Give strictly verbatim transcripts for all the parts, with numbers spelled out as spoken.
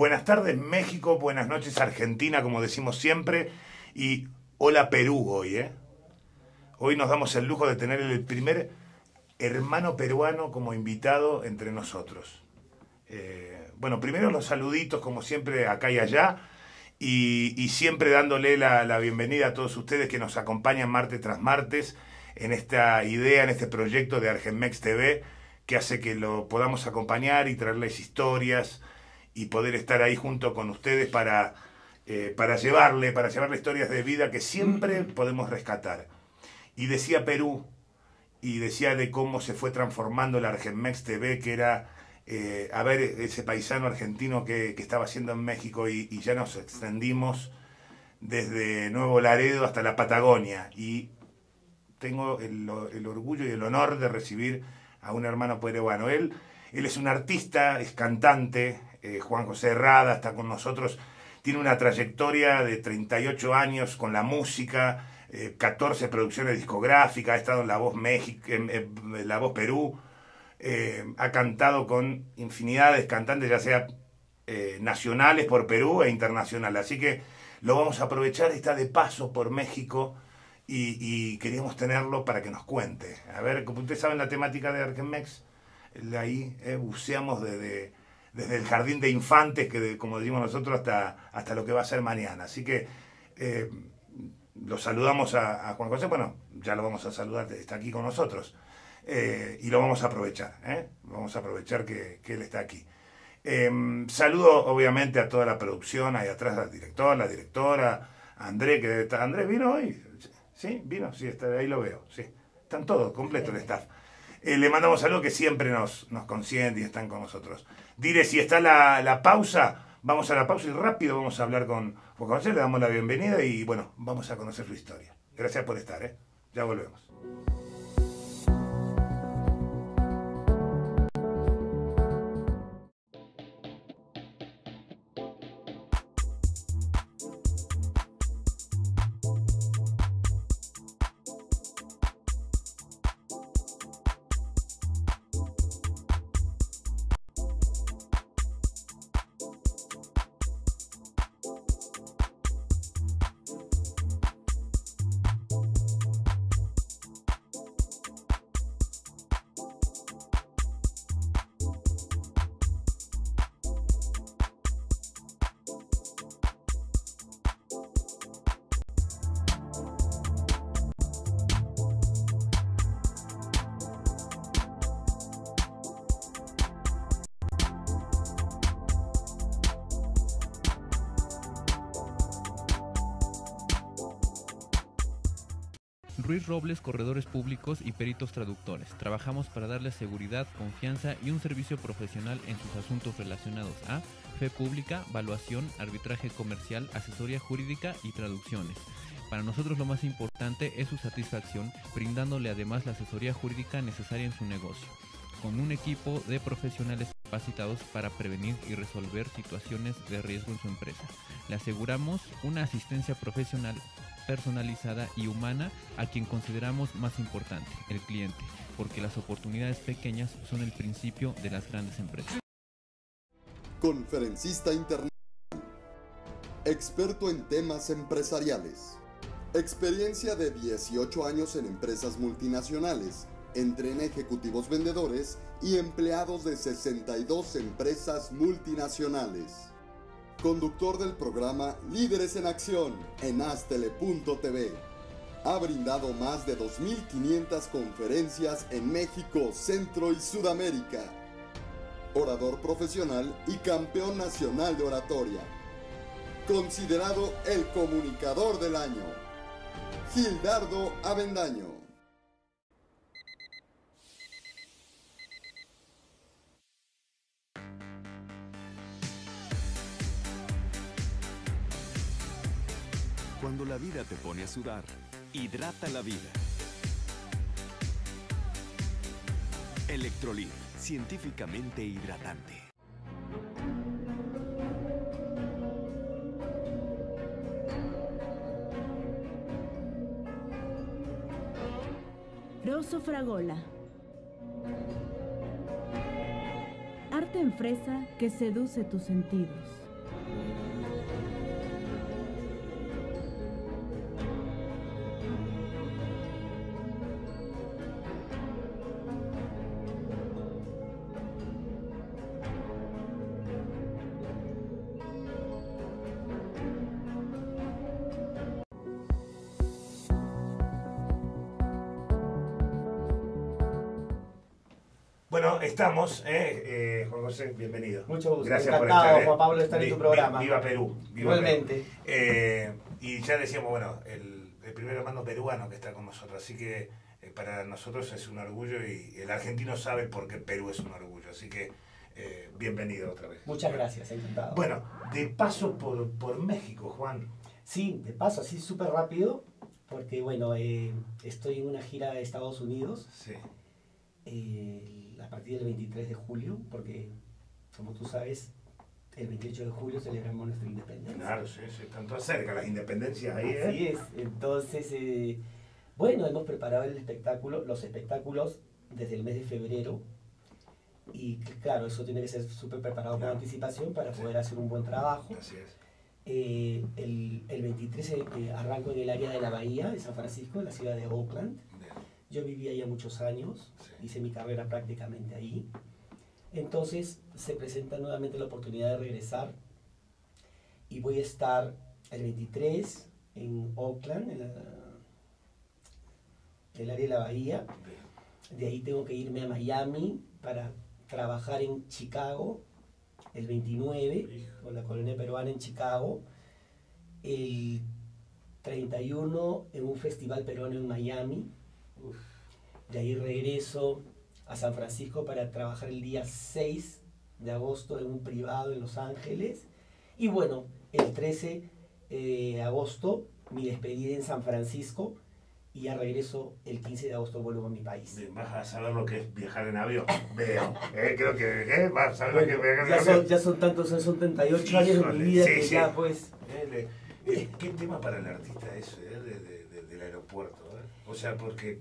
Buenas tardes México, buenas noches Argentina, como decimos siempre, y hola Perú hoy, ¿eh? Hoy nos damos el lujo de tener el primer hermano peruano como invitado entre nosotros. Eh, bueno, primero los saluditos como siempre acá y allá, y, y siempre dándole la, la bienvenida a todos ustedes que nos acompañan martes tras martes en esta idea, en este proyecto de Argenmex T V, que hace que lo podamos acompañar y traerles historias y poder estar ahí junto con ustedes para, eh, para llevarle, para llevarle historias de vida que siempre podemos rescatar. Y decía Perú, y decía de cómo se fue transformando el Argenmex T V, que era, eh, a ver, ese paisano argentino que, que estaba haciendo en México, y, y ya nos extendimos desde Nuevo Laredo hasta la Patagonia. Y tengo el, el orgullo y el honor de recibir a un hermano peruano. Él, él es un artista, es cantante, eh, Juan José Herrada está con nosotros, tiene una trayectoria de treinta y ocho años con la música, eh, catorce producciones discográficas, ha estado en La Voz México, en, en La Voz Perú, eh, ha cantado con infinidad de cantantes, ya sea eh, nacionales por Perú e internacionales, así que lo vamos a aprovechar, está de paso por México. Y, y queríamos tenerlo para que nos cuente. A ver, como ustedes saben la temática de Argenmex, ahí eh, buceamos desde, desde el jardín de infantes, que de, como decimos nosotros, hasta, hasta lo que va a ser mañana. Así que eh, lo saludamos a, a Juan José, bueno, ya lo vamos a saludar, está aquí con nosotros. Eh, y lo vamos a aprovechar, ¿eh? Vamos a aprovechar que, que él está aquí. Eh, saludo obviamente a toda la producción, ahí atrás al director, la directora, a André, que debe estar. ¿André vino hoy? ¿Sí? ¿Vino? Sí, está, ahí lo veo. Sí. Están todos, completo el staff. Eh, le mandamos saludos que siempre nos, nos consienten y están con nosotros. Diré, si está la, la pausa, vamos a la pausa y rápido vamos a hablar con Juan José, le damos la bienvenida y bueno, vamos a conocer su historia. Gracias por estar, ¿eh? Ya volvemos. Ruiz Robles, corredores públicos y peritos traductores. Trabajamos para darles seguridad, confianza y un servicio profesional en sus asuntos relacionados a fe pública, valuación, arbitraje comercial, asesoría jurídica y traducciones. Para nosotros lo más importante es su satisfacción, brindándole además la asesoría jurídica necesaria en su negocio, con un equipo de profesionales capacitados para prevenir y resolver situaciones de riesgo en su empresa. Le aseguramos una asistencia profesional personalizada y humana a quien consideramos más importante, el cliente, porque las oportunidades pequeñas son el principio de las grandes empresas. Conferencista internacional, experto en temas empresariales, experiencia de dieciocho años en empresas multinacionales, entrena ejecutivos vendedores y empleados de sesenta y dos empresas multinacionales. Conductor del programa Líderes en Acción en Astele punto T V. Ha brindado más de dos mil quinientas conferencias en México, Centro y Sudamérica. Orador profesional y campeón nacional de oratoria. Considerado el comunicador del año. Gildardo Avendaño. Cuando la vida te pone a sudar, hidrata la vida. Electrolit, científicamente hidratante. Rosso Fragola. Arte en fresa que seduce tus sentidos. Bueno, estamos, eh, eh, Juan José, bienvenido. Mucho gusto. Gracias Encantado, por estar. eh. Juan Pablo, de estar en tu programa. Viva Perú. Viva Igualmente. Perú. Eh, y ya decíamos, bueno, el, el primer hermano peruano que está con nosotros, así que eh, para nosotros es un orgullo y el argentino sabe por qué Perú es un orgullo, así que eh, bienvenido otra vez. Muchas gracias, encantado. Bueno, de paso por, por México, Juan. Sí, de paso, así súper rápido, porque bueno, eh, estoy en una gira de Estados Unidos. Sí. Eh, a partir del veintitrés de julio, porque como tú sabes, el veintiocho de julio celebramos nuestra independencia. Claro, sí, sí, están todas cerca las independencias ahí, ¿eh? Así es, entonces, eh, bueno, hemos preparado el espectáculo, los espectáculos desde el mes de febrero, y claro, eso tiene que ser súper preparado Claro. con anticipación para Sí. poder hacer un buen trabajo. Así es. Eh, el, el veintitrés eh, eh, arranco en el área de la Bahía de San Francisco, en la ciudad de Oakland. Bien. Yo viví allá muchos años, Sí. hice mi carrera prácticamente ahí. Entonces se presenta nuevamente la oportunidad de regresar y voy a estar el veintitrés en Oakland, en, la, en el área de la Bahía. Bien. De ahí tengo que irme a Miami para trabajar en Chicago el veintinueve, Hijo. con la colonia peruana en Chicago. El treinta y uno en un festival peruano en Miami. Uf. De ahí regreso a San Francisco para trabajar el día seis de agosto en un privado en Los Ángeles. Y bueno, el trece de agosto mi despedida en San Francisco y ya regreso el quince de agosto, vuelvo a mi país. Bien, vas a saber lo que es viajar en avión. Veo. Eh, creo que eh, vas a saber lo que es Bueno, viajar en ya, avión. son, ya son tantos, son treinta y ocho años de Híjole, mi vida sí, que sí. ya pues... Eh, le- eh, ¿Qué tema para el artista eso, eh, de, de- de- del aeropuerto? eh? O sea, porque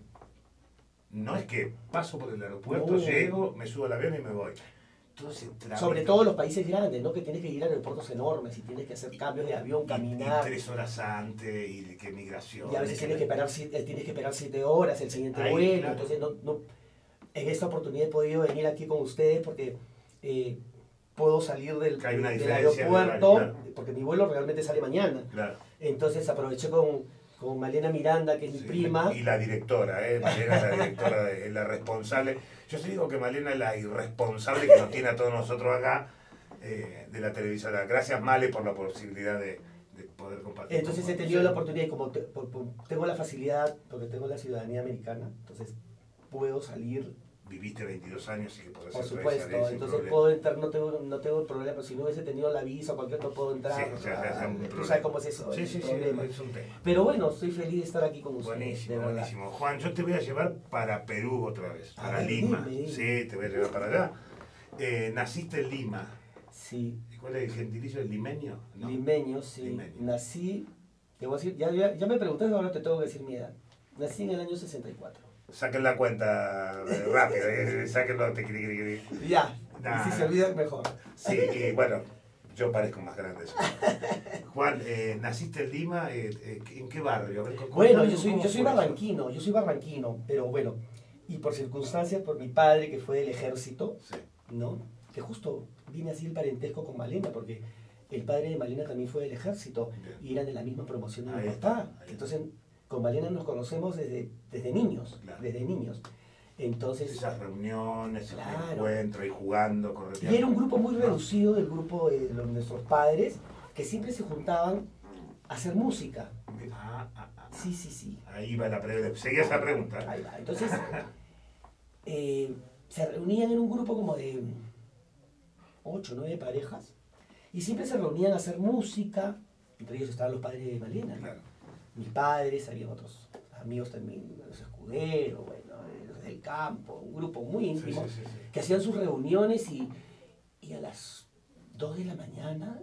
no es que paso por el aeropuerto, No. llego, me subo al avión y me voy. Todo ese trámite. Sobre todo los países grandes, ¿no? Que tienes que ir a aeropuertos enormes y tienes que hacer cambios de avión, Y- caminar. Y, tres horas antes, y de que migración. Y a veces y tienes que esperar, si- eh, tienes que esperar siete horas el siguiente Ahí, vuelo. claro. Entonces, no, no, en esta oportunidad he podido venir aquí con ustedes porque eh, puedo salir del, Que hay una del diferencia de aeropuerto, horario, claro. porque mi vuelo realmente sale mañana. Claro. Entonces aproveché con, con Malena Miranda, que es mi Sí, prima. Y la directora, ¿eh? Malena es la directora, es la responsable. Yo sí digo que Malena es la irresponsable que nos tiene a todos nosotros acá eh, de la televisora. Gracias, Male, por la posibilidad de, de poder compartir. Entonces con he tenido ustedes. la oportunidad y como te- por- por- tengo la facilidad, porque tengo la ciudadanía americana, entonces puedo salir, Viviste veintidós años y que podés por entrar y supuesto, salir sin entonces problema. puedo entrar, no tengo, no tengo problema, pero si no hubiese tenido la visa o cualquier no puedo entrar, Sí, ya, ya, ya, un tú problema. sabes cómo es eso, Sí, es sí, un sí, problema. es un tema. Pero bueno, estoy feliz de estar aquí con ustedes, Buenísimo, de verdad. buenísimo. Juan, yo te voy a llevar para Perú otra vez, A para ver, Lima. dime, dime. Sí, te voy a llevar para allá. Eh, naciste en Lima. Sí, ¿Y cuál es el gentilicio? ¿El limeño? No. limeño, sí, Limeño. nací, te voy a decir, ya, ya, ya me preguntaste, ahora te tengo que decir mi edad. Nací en el año sesenta y cuatro. Saquen la cuenta eh, rápido, eh, sáquenlo. Te, cri, cri, cri. Ya, Nah. y si se olvida, mejor. Sí, y bueno, yo parezco más grande. Eso. Juan, eh, naciste en Lima, eh, eh, ¿en qué barrio? A ver, contame Bueno, yo soy, cómo yo soy fue eso. barranquino, yo soy barranquino, pero bueno, y por circunstancias, por mi padre que fue del ejército, Sí. ¿no? Que justo vine así el parentesco con Malena, porque el padre de Malena también fue del ejército Bien. y eran de la misma promoción de mi Ahí papá. está, ahí está. Entonces, con Malena nos conocemos desde, desde niños, Claro. desde niños. Entonces, Esas reuniones, esos Claro. encuentros y jugando, correteando. y era un grupo muy reducido del grupo de los- nuestros padres, que siempre se juntaban a hacer música. Ah, ah, ah. Sí, sí, sí. Ahí va la pregunta. Seguía esa pregunta. Ahí va. Entonces, eh, se reunían en un grupo como de ocho, nueve parejas, y siempre se reunían a hacer música. Entre ellos estaban los padres de Malena, ¿no? Claro. Mis padres, había otros amigos también, los escuderos, bueno, los del campo, un grupo muy Sí, íntimo, sí, sí, sí. que hacían sus reuniones y, y a las dos de la mañana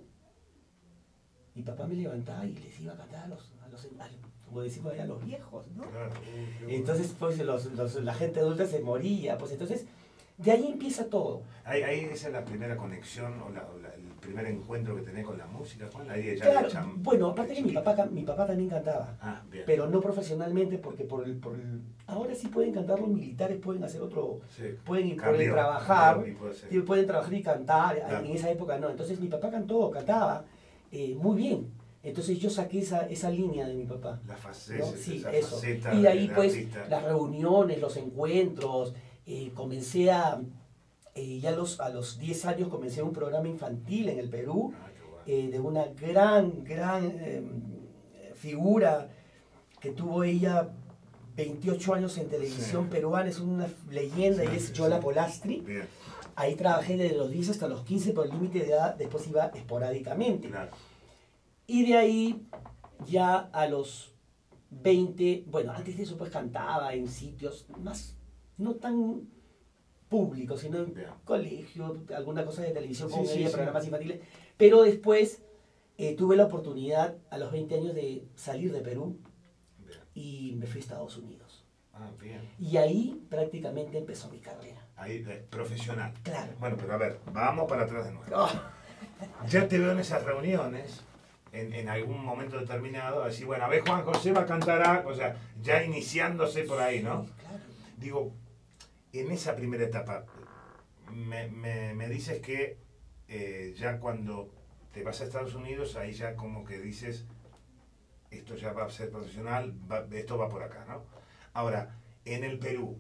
mi papá me levantaba y les iba a cantar a los, a los a- como decimos allá, a los viejos, ¿no? Claro. Uy, qué bueno. Entonces, pues los- los- la gente adulta se moría. Pues entonces, De ahí empieza todo. Ahí, ahí esa es la primera conexión o, la, o la, el primer encuentro que tenés con la música, Juan. Ahí ya Claro, cham- bueno, aparte de que mi chiquito. papá, ca- mi papá también cantaba, Ah, bien. pero no profesionalmente porque por el, por el... Ahora sí pueden cantar los militares, pueden hacer otro... Sí. Pueden, ir- Cambió, pueden trabajar, cambió, y puede ser. sí, pueden trabajar y cantar, Claro. en esa época no. Entonces mi papá cantó, cantaba eh, muy bien. Entonces yo saqué esa, esa línea de mi papá. La faceta, ¿no? Sí, esa eso. faceta Y de ahí del pues artista. las reuniones, los encuentros, eh, comencé a, eh, ya a los, a los diez años comencé un programa infantil en el Perú, Ah, qué bueno. eh, de una gran, gran eh, figura que tuvo ella veintiocho años en televisión Sí. peruana, es una leyenda Sí, y es sí, Yola sí. Polastri. Bien, Ahí trabajé desde los diez hasta los quince por el límite de edad, después iba esporádicamente. claro. Y de ahí ya a los veinte, bueno, antes de eso pues cantaba en sitios más, no tan públicos, sino en Bien. colegio, alguna cosa de televisión Sí, con sí, ella, sí. programas infantiles. Pero después eh, tuve la oportunidad a los veinte años de salir de Perú Bien. y me fui a Estados Unidos. Ah, bien. Y ahí prácticamente empezó mi carrera. Ahí, eh, profesional. Claro. Bueno, pero a ver, vamos para atrás de nuevo. Oh, Ya te veo en esas reuniones, en, en algún momento determinado, así, bueno, a ver, Juan José va a cantar algo, o sea, ya iniciándose por ahí, ¿no? sí, claro. Digo, en esa primera etapa, me, me- me dices que eh, ya cuando te vas a Estados Unidos, ahí ya como que dices, esto ya va a ser profesional, va- esto va por acá, ¿no? Ahora, en el Perú,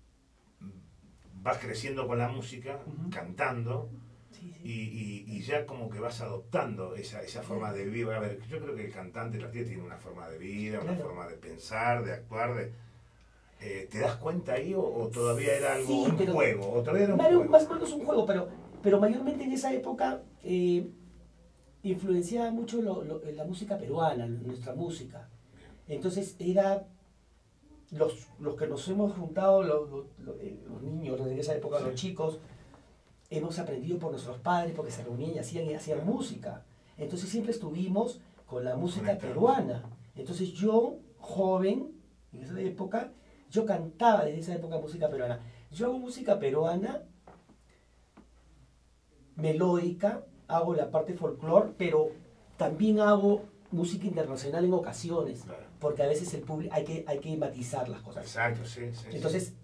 vas creciendo con la música, Ujú. cantando, Sí, sí. y, y- y ya como que vas adoptando esa, esa forma de vivir. A ver, yo creo que el cantante, el artista tiene una forma de vida, una Claro. forma de pensar, de actuar, de... eh, ¿te das cuenta ahí o, o todavía era algo, Sí, un pero- juego? ¿O todavía era un Mario, juego? más o menos un juego, pero, pero mayormente en esa época eh, influenciaba mucho lo- lo- la música peruana, nuestra música. Entonces era los, los que nos hemos juntado, los, los- los- eh, los niños en esa época, Sí. los chicos, hemos aprendido por nuestros padres porque se reunían y hacían, y hacían música. Entonces siempre estuvimos con la música Conectados. peruana. Entonces yo, joven, en esa época, yo cantaba desde esa época música peruana. Yo hago música peruana melódica, hago la parte folclore, pero también hago música internacional en ocasiones, Claro. porque a veces el público hay que, hay que matizar las cosas. Exacto, sí, sí. sí. Entonces,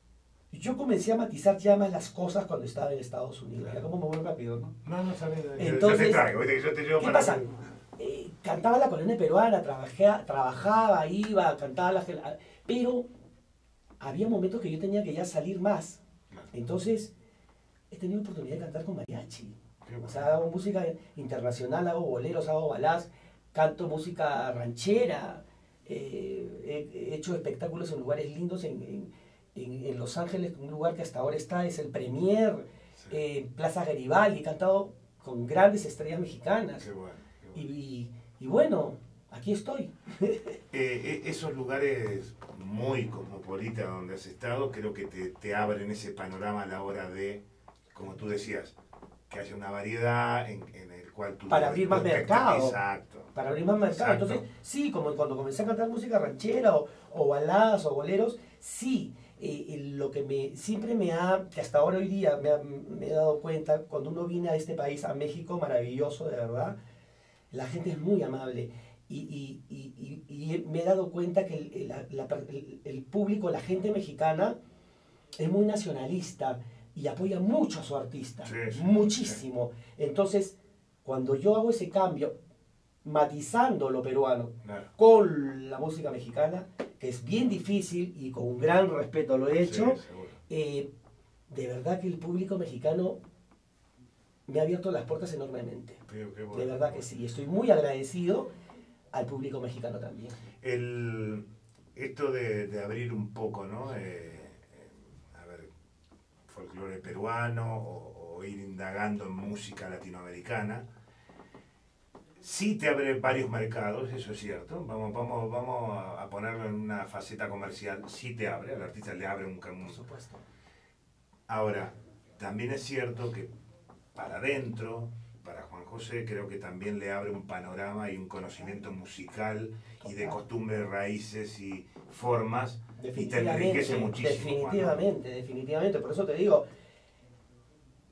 yo comencé a matizar ya más las cosas cuando estaba en Estados Unidos. Claro. Era como muy rápido, ¿no? No, no sabía. Yo- yo Entonces, te traigo, ¿viste? Yo te llevo ¿Qué para... pasa? Eh, cantaba la colonia peruana, trabajé, trabajaba, iba, cantaba la... Pero había momentos que yo tenía que ya salir más. Claro. Entonces, he tenido oportunidad de cantar con mariachi. Qué bueno. O sea, hago música internacional, hago boleros, hago balás, canto música ranchera, eh, he, he hecho espectáculos en lugares lindos en, en- en- en Los Ángeles, un lugar que hasta ahora está, es el Premier, Sí. eh, Plaza Garibaldi, he cantado con grandes estrellas mexicanas. Qué bueno, qué Y, bueno. y- y bueno, aquí estoy. Eh, eh, esos lugares muy cosmopolitas donde has estado, creo que te, te abren ese panorama a la hora de, como tú decías, que haya una variedad en, en el cual tú... Para abrir más tu espectá- mercado. Exacto. Para abrir más mercado. Exacto. Entonces, sí, como cuando comencé a cantar música ranchera o, o baladas o boleros, sí, eh, eh, lo que me siempre me ha, que hasta ahora hoy día me, ha- me he dado cuenta, cuando uno viene a este país, a México, maravilloso, de verdad, la gente es muy amable. Y, y- y- y- y me he dado cuenta que el, la- la per- el- el público, la gente mexicana, es muy nacionalista y apoya mucho a su artista, Sí, sí, muchísimo. Entonces, cuando yo hago ese cambio, matizando lo peruano Claro. con la música mexicana, que es bien difícil y con un gran respeto lo he hecho, Sí, seguro. eh, de verdad que el público mexicano me ha abierto las puertas enormemente. Qué- qué bueno. De verdad que sí, y estoy muy agradecido al público mexicano también. El, esto de, de abrir un poco, ¿no? Eh, eh, a ver, folclore peruano o, o ir indagando en música latinoamericana, sí te abre varios mercados, eso es cierto. Vamos, vamos, vamos a- a ponerlo en una faceta comercial, sí te abre, al artista le abre un camino. Por supuesto. Ahora, también es cierto que para adentro, para Juan José, creo que también le abre un panorama y un conocimiento musical y de Total. costumbres, raíces y formas, y te Definitivamente, enriquece muchísimo. Juan, ¿no? definitivamente, definitivamente. Por eso te digo,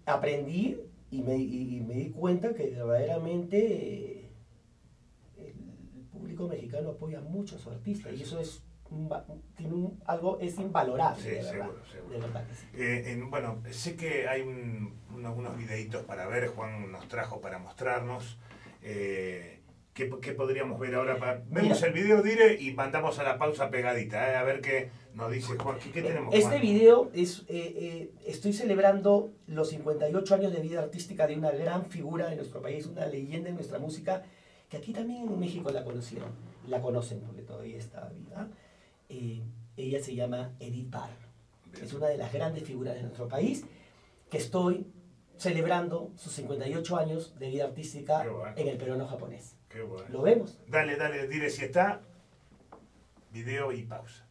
aprendí y me, y, y me di cuenta que verdaderamente eh, el público mexicano apoya mucho a su artista y eso es un, tiene un, algo es invalorable, Sí, de verdad, seguro, seguro. de verdad que sí. Eh, en, bueno, sé que hay un, un- algunos videitos para ver, Juan nos trajo para mostrarnos. Eh, ¿qué, qué podríamos ver ahora? Para, vemos Mira. el video, Dire, y mandamos a la pausa pegadita, eh, a ver qué nos dice Juan. ¿Qué, qué tenemos, Este Juan? video es, eh, eh, estoy celebrando los cincuenta y ocho años de vida artística de una gran figura de nuestro país, una leyenda en nuestra música, que aquí también en México la conocieron, la conocen porque todavía está viva. Eh, ella se llama Edith Parr, Bien. es una de las grandes figuras de nuestro país, que estoy celebrando sus cincuenta y ocho años de vida artística Qué bueno. en el peruano japonés. Qué bueno. ¿Lo vemos? Dale, dale, Dire si está. Video y pausa.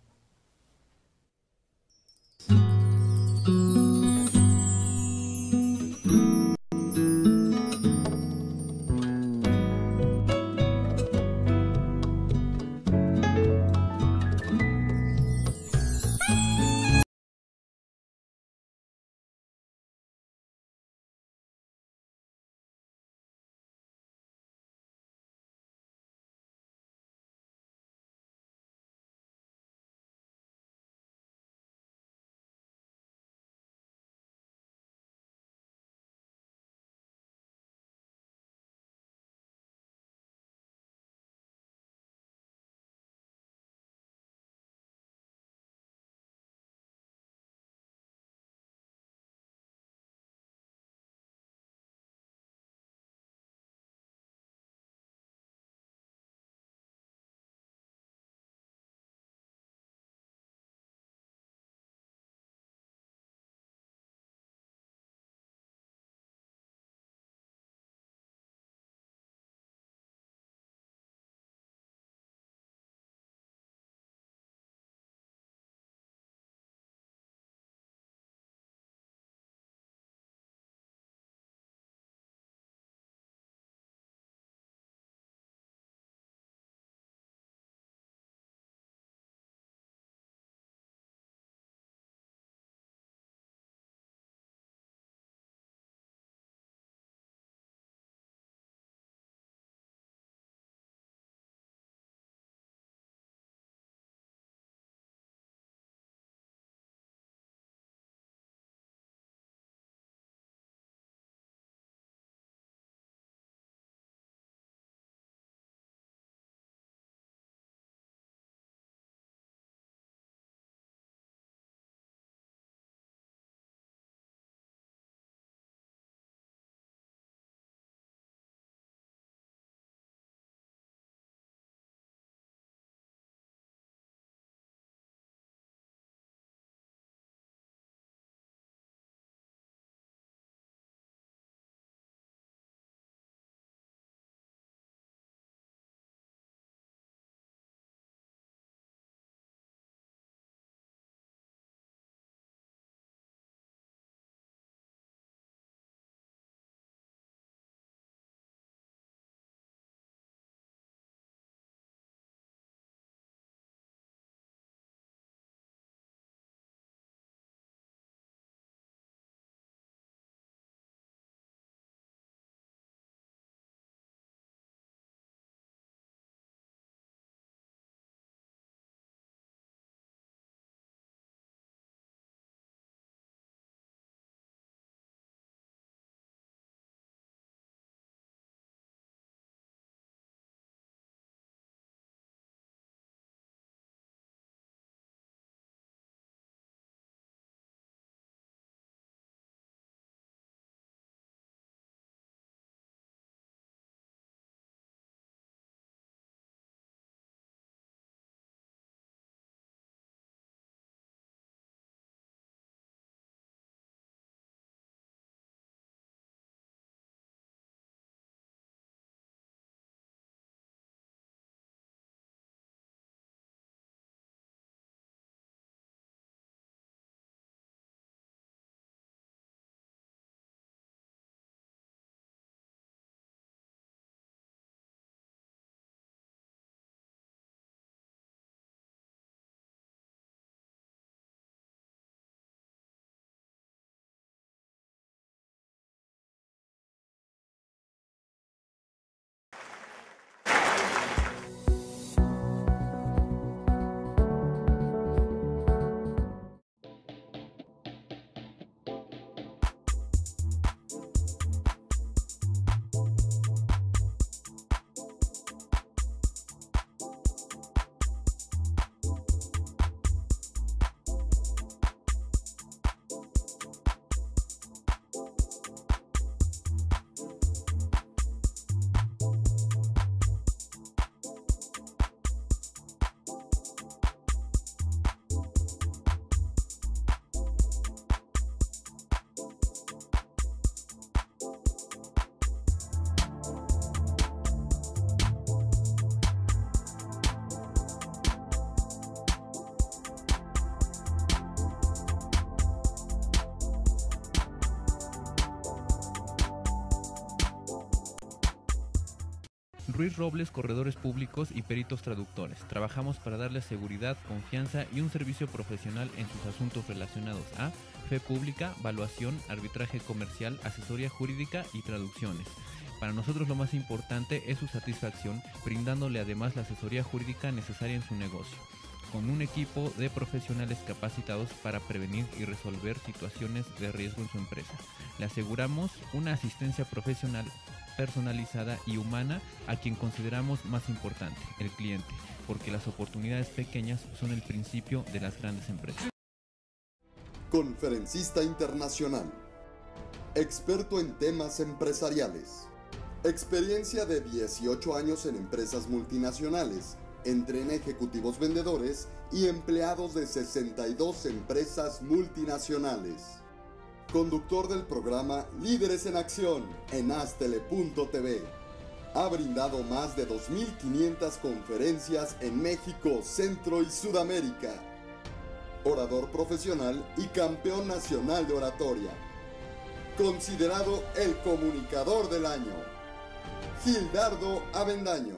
Ruiz Robles, corredores públicos y peritos traductores. Trabajamos para darles seguridad, confianza y un servicio profesional en sus asuntos relacionados a fe pública, valuación, arbitraje comercial, asesoría jurídica y traducciones. Para nosotros lo más importante es su satisfacción, brindándole además la asesoría jurídica necesaria en su negocio, con un equipo de profesionales capacitados para prevenir y resolver situaciones de riesgo en su empresa. Le aseguramos una asistencia profesional personalizada y humana a quien consideramos más importante, el cliente, porque las oportunidades pequeñas son el principio de las grandes empresas. Conferencista internacional, experto en temas empresariales, experiencia de dieciocho años en empresas multinacionales, entrena ejecutivos vendedores y empleados de sesenta y dos empresas multinacionales. Conductor del programa Líderes en Acción en Astele punto T V. Ha brindado más de dos mil quinientas conferencias en México, Centro y Sudamérica. Orador profesional y campeón nacional de oratoria. Considerado el comunicador del año. Gildardo Avendaño.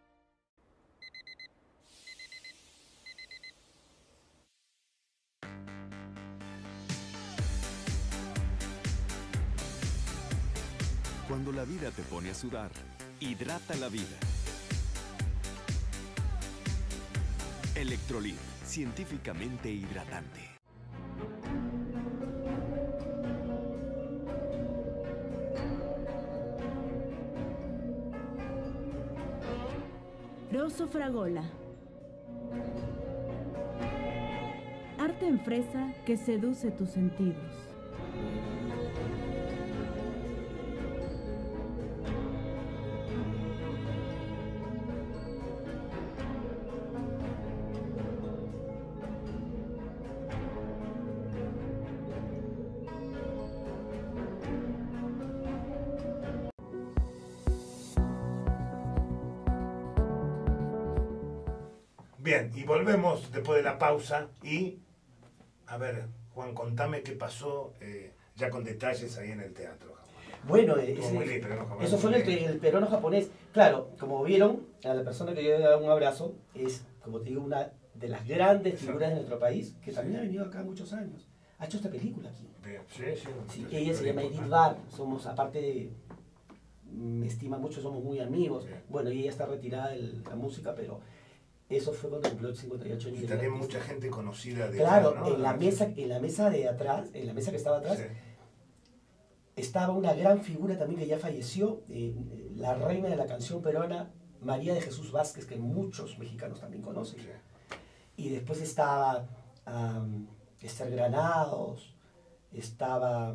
Cuando la vida te pone a sudar, hidrata la vida. Electrolit, científicamente hidratante. Rosso Fragola. Arte en fresa que seduce tus sentidos. Bien, y volvemos después de la pausa y, a ver, Juan, contame qué pasó, eh, ya con detalles ahí en el teatro. Bueno, Como muy ese, bien, peruano japonés, eso fue muy el, bien. el peruano japonés. Claro, como vieron, a la persona que yo le daba un abrazo es, como te digo, una de las grandes Exacto. figuras de nuestro país, que también Sí. ha venido acá muchos años. Ha hecho esta película aquí. Bien, sí, sí, Sí, sí, ella sí, se llama importante. Edith Barr, somos, aparte de, me estima mucho, somos muy amigos. Bien. Bueno, y ella está retirada de la música, pero eso fue cuando cumplió cincuenta y ocho años. Y de también la mucha gente conocida de Claro, acá, ¿no? en la mesa, en la mesa de atrás, en la mesa que estaba atrás, Sí. estaba una gran figura también que ya falleció, eh, la reina de la canción peruana, María de Jesús Vázquez, que muchos mexicanos también conocen. Sí. Y después estaba um, Esther Granados, estaba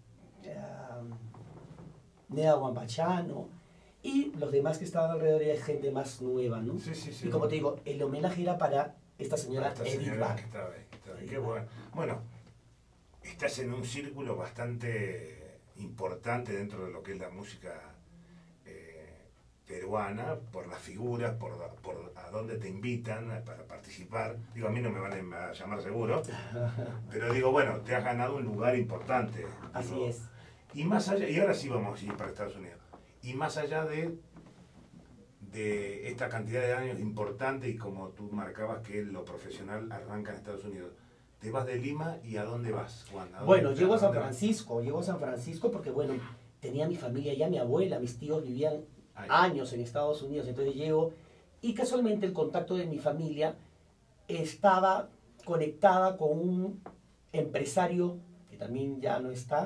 um, Nea Guampachano, y los demás que estaban alrededor era gente más nueva, ¿no? Sí, sí, sí. Y como te digo, el homenaje era para esta señora Esta Edith señora Barr. que estaba ahí, que estaba ahí. Edith Qué Barr. bueno. Bueno, estás en un círculo bastante importante dentro de lo que es la música eh, peruana, por las figuras, por, por a dónde te invitan para participar. Digo, a mí no me van a llamar seguro, pero digo, bueno, te has ganado un lugar importante. Así Digo, es. Y más allá, y ahora sí vamos a ir para Estados Unidos, y más allá de, de esta cantidad de años importante y como tú marcabas que lo profesional arranca en Estados Unidos, te vas de Lima y ¿a dónde vas, Juan? ¿A dónde- Bueno, llego a San dónde vas? Francisco, llego a San Francisco porque, bueno, tenía mi familia allá, mi abuela, mis tíos vivían Ahí. años en Estados Unidos, entonces llego y casualmente el contacto de mi familia estaba conectada con un empresario que también ya no está,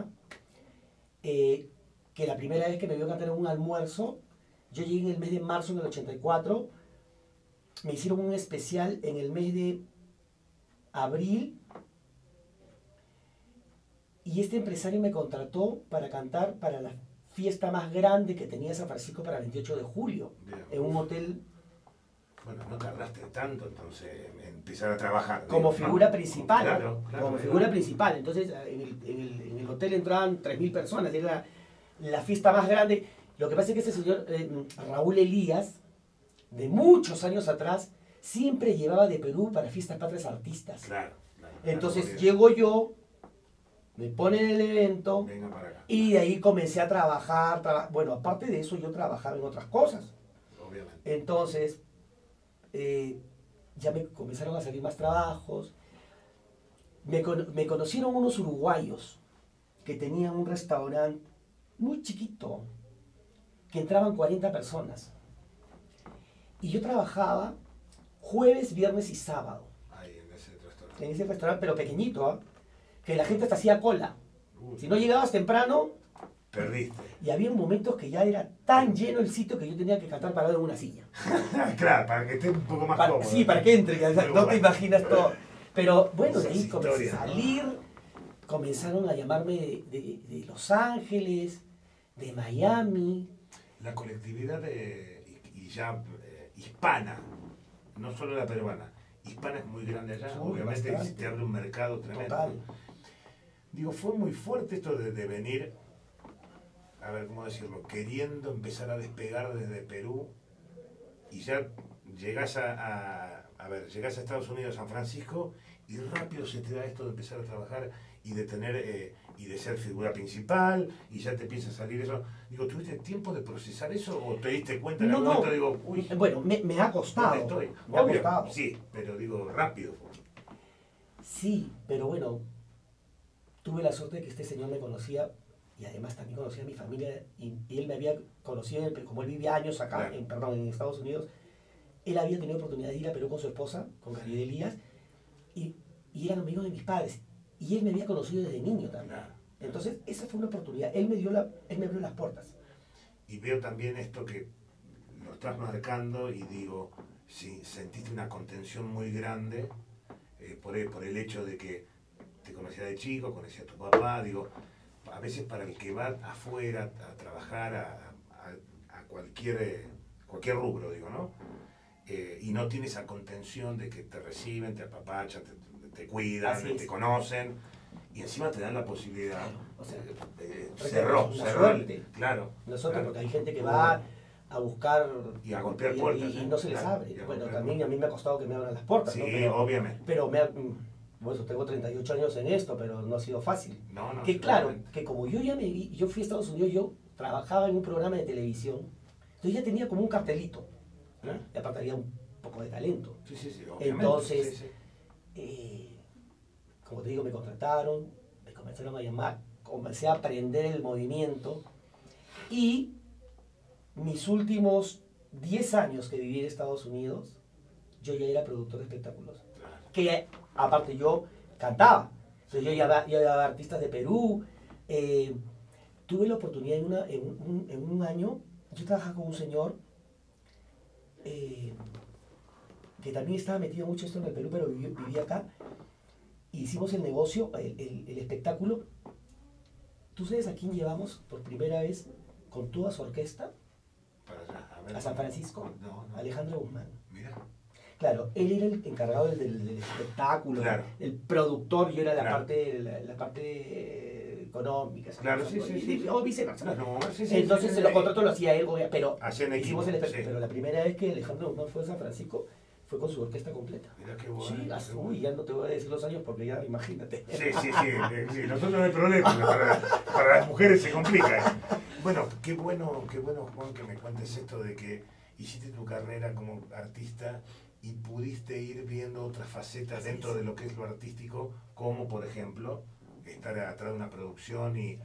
eh, que la primera vez que me vio cantar en un almuerzo, yo llegué en el mes de marzo en el ochenta y cuatro, me hicieron un especial en el mes de abril, y este empresario me contrató para cantar para la fiesta más grande que tenía San Francisco para el veintiocho de julio, Bien. en un hotel Bueno, no tardaste tanto entonces en empezar a trabajar. como digo, ¿no? figura principal. Claro, claro. como figura principal. Entonces, en el, en el- en el hotel entraban tres mil personas, era la, la fiesta más grande. Lo que pasa es que ese señor, eh, Raúl Elías, de muchos años atrás, siempre llevaba de Perú para fiestas patrias artistas. Claro, claro. Entonces, claro, llego yo, me ponen el evento, Venga para acá. y de ahí comencé a trabajar. Traba- bueno, aparte de eso, yo trabajaba en otras cosas. obviamente. Entonces, eh, ya me comenzaron a salir más trabajos. Me, con, me conocieron unos uruguayos que tenían un restaurante muy chiquito, que entraban cuarenta personas. Y yo trabajaba jueves, viernes y sábado. Ahí, en ese restaurante. En ese restaurante, pero pequeñito, ¿eh? Que la gente hasta hacía cola. Uy, Si no llegabas temprano, perdiste. y había momentos que ya era tan lleno el sitio que yo tenía que cantar parado en una silla. Claro, para que esté un poco más Para- cómodo. sí, para que entre, ya, Muy no te bueno. imaginas todo. Pero bueno, de Esas ahí comencé a historias, ¿no? salir, comenzaron a llamarme de, de- de Los Ángeles, de Miami. La colectividad de, y, y ya eh, hispana, no solo la peruana, hispana es muy grande allá, Sí, obviamente, y bastante. te abre un mercado tremendo. Total. Digo, fue muy fuerte esto de, de venir, a ver, ¿cómo decirlo? Queriendo empezar a despegar desde Perú y ya llegás a, a, a ver, llegás a Estados Unidos, San Francisco, y rápido se te da esto de empezar a trabajar y de tener, eh, y de ser figura principal, y ya te empieza a salir eso. Digo, ¿tuviste tiempo de procesar eso o te diste cuenta en No, algún no. momento? Digo, uy, Bueno, me, me ha costado. ¿dónde estoy? Me ha Obvio, costado. sí, pero digo, rápido. Sí, pero bueno, tuve la suerte de que este señor me conocía y además también conocía a mi familia y, y él me había conocido, como él vivía años acá, Claro. en, perdón, en Estados Unidos, él había tenido oportunidad de ir a Perú con su esposa, con Gabriel Elías, y, y eran amigos de mis padres. Y él me había conocido desde niño también. Claro. Entonces, esa fue una oportunidad. Él me dio la, él me abrió las puertas. Y veo también esto que lo estás marcando y digo, si sentiste una contención muy grande eh, por, el, por el hecho de que te conocía de chico, conocía a tu papá, digo, a veces para el que va afuera a trabajar a, a, a cualquier, eh, cualquier rubro, digo, ¿no? Eh, y no tiene esa contención de que te reciben, te apapachan, te, te cuidan, Así es. te conocen, y encima te dan la posibilidad. Claro, o sea, eh, es cerró, una cerró. el- suerte. Claro. Nosotros, claro. porque hay gente que va a buscar Y a golpear y- puertas, y, y ¿eh? no se les Claro, abre. y a Bueno, golpear también a mí me ha costado que me abran las puertas, Sí, ¿no? Pero, obviamente. pero me ha, mm, bueno, tengo treinta y ocho años en esto, pero no ha sido fácil. No, no, Que claro, seguramente. que como yo ya me vi, yo fui a Estados Unidos, yo trabajaba en un programa de televisión, entonces ya tenía como un cartelito, ¿no? Claro. Y aparte había un poco de talento. Sí, sí, sí, obviamente. Entonces, Sí, sí. Eh, como te digo, me contrataron, me comenzaron a llamar, comencé a aprender el movimiento y mis últimos diez años que viví en Estados Unidos, yo ya era productor de espectáculos. Claro. Que aparte yo cantaba. Entonces yo llevaba, llevaba artistas de Perú. eh, tuve la oportunidad en, una, en, un, en un año, yo trabajaba con un señor eh, que también estaba metido mucho esto en el Perú, pero vivió- vivía acá. Hicimos el negocio, el, el- el espectáculo. ¿Tú sabes a quién llevamos por primera vez con toda su orquesta? Para allá, a ver. A San Francisco. No, no. Alejandro Guzmán. Mira. Claro, él era el encargado del, del- del espectáculo, Claro. el productor, yo era la Claro. parte, la, la parte eh, económica. Claro, ¿sabes? sí, sí, Y- sí. O viceversa. No, sí, sí, Entonces sí, sí, los sí. contratos lo hacía él, obvia- pero Hacían equipo, hicimos el espectáculo. sí. Pero la primera vez que Alejandro Guzmán fue a San Francisco fue con su orquesta completa. Mira qué bueno. Sí, qué hasta- bueno. uy, ya no te voy a decir los años porque ya imagínate. Sí, sí, sí, eh, sí, nosotros no hay problema, pero para, para las mujeres se complica. ¿eh? Bueno, qué bueno, qué bueno, Juan, que me cuentes esto de que hiciste tu carrera como artista y pudiste ir viendo otras facetas Así dentro es. de lo que es lo artístico, como por ejemplo estar atrás de una producción y,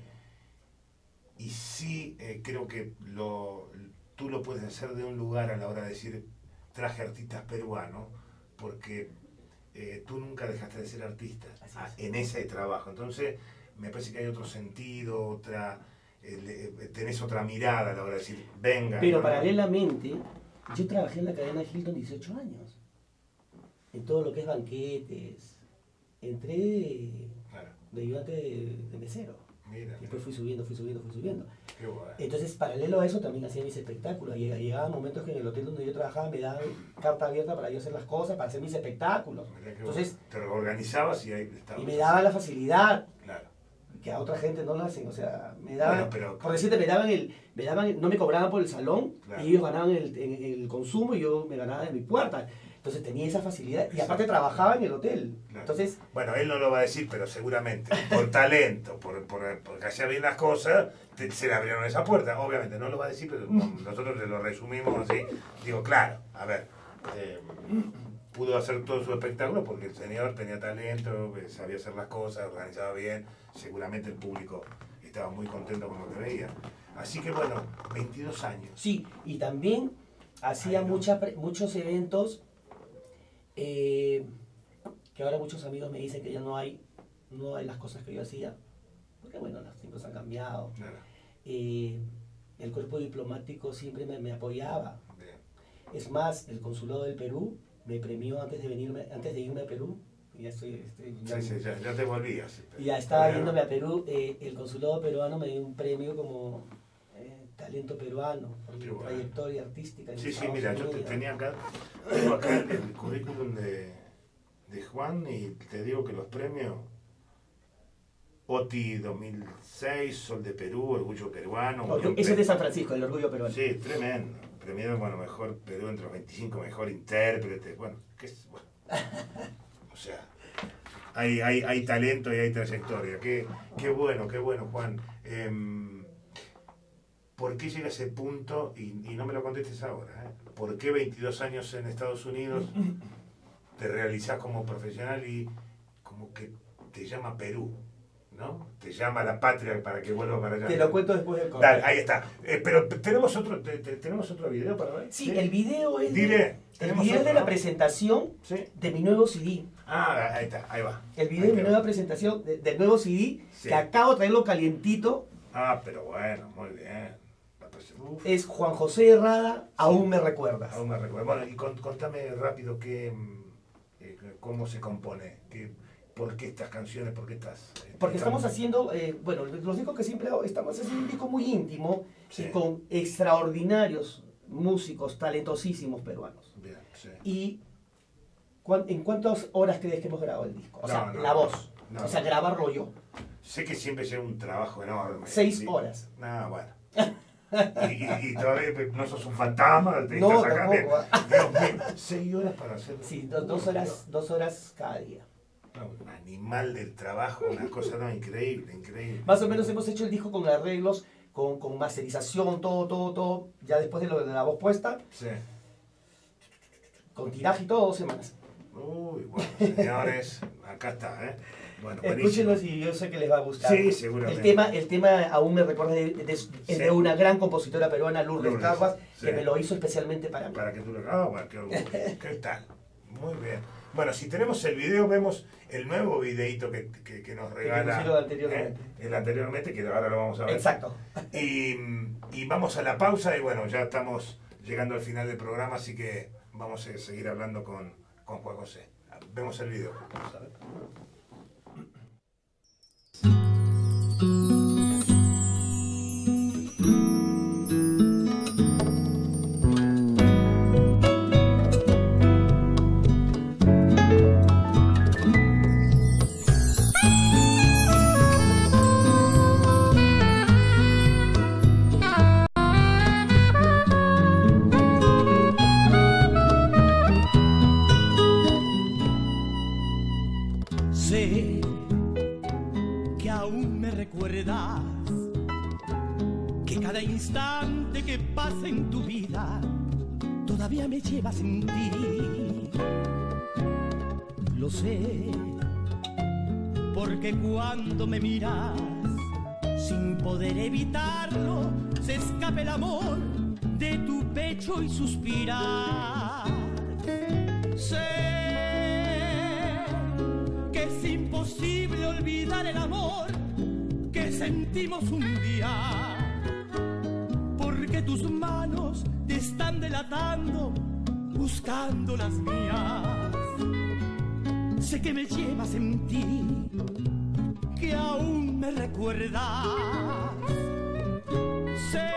y sí eh, creo que lo, tú lo puedes hacer de un lugar a la hora de decir traje artistas peruanos, porque eh, tú nunca dejaste de ser artista Así a- es. en ese trabajo. Entonces, me parece que hay otro sentido, otra eh, le- tenés otra mirada a la hora de decir, venga. Pero ¿no? paralelamente, yo trabajé en la cadena Hilton dieciocho años. En todo lo que es banquetes. Entré de, Claro, de ayudante de, de mesero. mira, Después fui subiendo, fui subiendo, fui subiendo. qué bueno. Entonces, paralelo a eso, también hacía mis espectáculos. Llega- Llegaban momentos que en el hotel donde yo trabajaba me daban carta abierta para yo hacer las cosas, para hacer mis espectáculos. Mirá qué Entonces, bueno. Te organizabas y ahí estabas. y me daban la facilidad Claro, que a otra gente no lo hacen. O sea, me daban, Bueno, pero- por decirte, me daban el, me daban, no me cobraban por el salón, Claro. y ellos ganaban el, el- el consumo y yo me ganaba de mi puerta. Entonces tenía esa facilidad y aparte trabajaba en el hotel. Claro. Entonces, bueno, él no lo va a decir, pero seguramente, por talento, por, por, porque hacía bien las cosas, te, se le abrieron esa puerta. Obviamente, no lo va a decir, pero no, nosotros te lo resumimos así. Digo, claro, a ver, eh, pudo hacer todo su espectáculo porque el señor tenía talento, sabía hacer las cosas, organizaba bien, seguramente el público estaba muy contento con lo que veía. Así que bueno, veintidós años. sí, y también hacía Ay, no. mucha pre- muchos eventos eh, que ahora muchos amigos me dicen que ya no hay, no hay las cosas que yo hacía, porque bueno, los tiempos han cambiado. Nada, Eh, el cuerpo diplomático siempre me, me apoyaba. bien. Es más, el consulado del Perú me premió antes de venirme, antes de irme a Perú. Ya estoy, estoy- ya, Sí, sí, ya, ya te volvías. ya estaba Pero- yéndome a Perú. Eh, el consulado peruano me dio un premio como eh, talento peruano por mi Qué bueno. trayectoria artística. En Sí, sí, Estados mira, yo te Unidos. tenía acá, tengo acá el, el currículum de, de Juan y te digo que los premios, O T I dos mil seis, Sol de Perú, Orgullo Peruano. Porque Unión ese es de Pe- San Francisco, el orgullo peruano. Sí, tremendo. Premiado, bueno, mejor Perú entre los veinticinco, mejor intérprete, bueno, qué es, bueno. O sea, hay, hay, hay talento y hay trayectoria. Qué, qué bueno, qué bueno, Juan. Em, ¿Por qué llega a ese punto? Y, y no me lo contestes ahora, ¿eh? ¿Por qué veintidós años en Estados Unidos te realizás como profesional y como que te llama Perú, ¿no? Te llama la patria para que vuelva para allá. Te lo cuento después del corte. Dale, ahí está. Eh, pero tenemos otro, te- te- tenemos otro video para ver. Sí, el video es de- Dile, el tenemos video es de otro, la ¿no? presentación Sí. de mi nuevo C D. Ah, ahí está, ahí va. El video Ahí de mi quedó. nueva presentación de- del nuevo C D, Sí. que acabo de traerlo calientito, Ah, pero bueno, muy bien. La prese- Uf, es Juan José Herrada, Aún me recuerdas. aún me recuerdo. Bueno, y con- contame rápido qué, mm, eh, cómo se compone, qué, por qué estas canciones, por qué estas... eh, Porque están- estamos haciendo, eh, bueno, los discos que siempre hago, estamos haciendo un disco muy íntimo Sí. y con extraordinarios músicos talentosísimos peruanos. Bien, sí. ¿Y cuán- en cuántas horas crees que hemos grabado el disco? O sea, No, no, la voz. no, o sea, no. grabarlo yo. Sé que siempre lleva un trabajo enorme. Seis Sí. horas. No, bueno. Y, y- y todavía no sos un fantasma, te No, estás acá. tampoco. Dios mío, seis horas para hacer. Sí, do- dos horas, dos horas cada día. No, un animal del trabajo, una cosa no, increíble, increíble. Más o menos hemos hecho el disco con arreglos, con, con masterización, todo, todo, todo. Ya después de lo de la voz puesta, Sí. con tiraje y todo, dos semanas. Uy, bueno, señores, acá está, ¿eh? Bueno, buenísimo. Escúchenlos y yo sé que les va a gustar. Sí, seguramente. El tema, el tema aún me recuerda de, de- es Sí. de una gran compositora peruana, Lourdes, Lourdes, Caguas, sí. que me lo hizo especialmente para mí. Para que tú lo... Ah, bueno, qué orgullo. ¿Qué tal? Muy bien. Bueno, si tenemos el video, vemos el nuevo videíto que, que, que nos regala... pusieron anteriormente. ¿eh? El anteriormente, que ahora lo vamos a ver. Exacto. Y, y vamos a la pausa y bueno, ya estamos llegando al final del programa, así que vamos a seguir hablando con, con Juan José. Vemos el video. Vamos a ver. Sé que aún me recuerdas, que cada instante que pasa en tu vida todavía me llevas en ti. Lo sé, porque cuando me miras, sin poder evitarlo, se escapa el amor de tu pecho y suspirar. Sé que es imposible olvidar el amor que sentimos un día, porque tus manos te están delatando, buscando las mías. Sé que me llevas en ti, que aún me recuerdas. Sé,